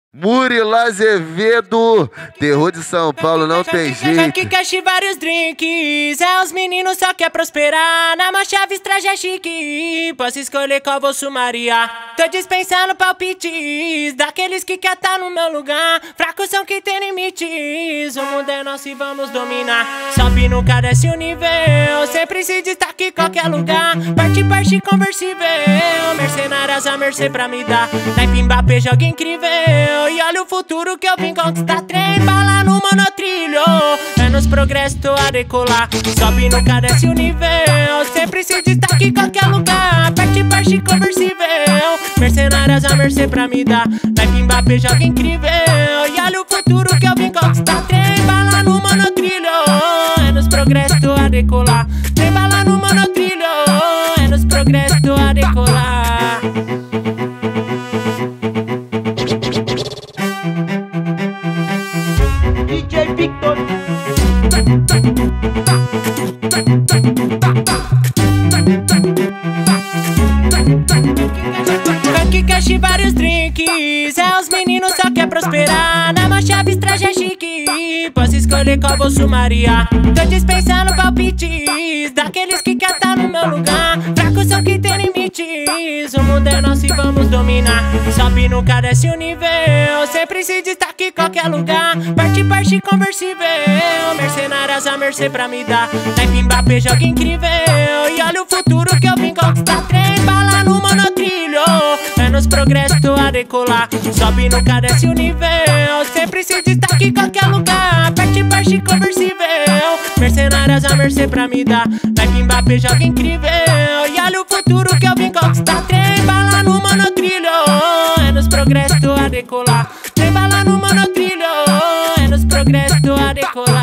Murilo Azevedo, terror de São Paulo, não tem jeito. Aqui cash vários drinks, é os meninos só quer prosperar. Na mão chaves, traje é chique, posso escolher qual vou sumariar. Tô dispensando palpites, daqueles que quer tá no meu lugar. Fracos são que tem limites, o mundo é nosso e vamos dominar. Sobe no cara, desce o nível, sempre se destaque em qualquer lugar. Parte conversível, mercenárias a mercê pra me dar. Naipe Mbappé, joga incrível, e olha o futuro que eu vim conquistar. Trem bala no monotrilho, é nos progressos, tô a decolar. Sobe no cara, desce o nível, sempre se destaque em qualquer lugar. Parte conversível, mercenárias a mercê pra me dar. Naipe Mbappé, joga incrível, e olha o futuro que eu vim conquistar. Trem bala no monotrilho, é nos progressos, tô a decolar. Trem bala no monotrilho, é nos progressos, tô a decolar. DJ Victor. Aqui cash vários drinks, é os meninos só quer prosperar. Na mão chaves, traje é chique, posso escolher qual vou sumariar. Tô dispensando palpites, daqueles que quer tá no meu lugar. Fracos são que tem limites, o mundo é nosso e vamos dominar. Sobe no cara, desce o nível, sempre se destaque em qualquer lugar. Parte conversível, mercenárias a mercê pra me dar. Naipe Mbappé, joga incrível, e olha o futuro que eu vim conquistar. Trem bala no monotrilho, é nos progressos, tô a decolar. Sobe no cara, desce o nível, sempre se destaque em qualquer lugar. Parte conversível, mercenárias a mercê pra me dar. Naipe Mbappé, joga incrível, e olha o futuro que eu vim conquistar. Trem bala no monotrilho, é nos progressos, tô a decolar. Trem bala no monotrilho, é nos progressos, tô a decolar.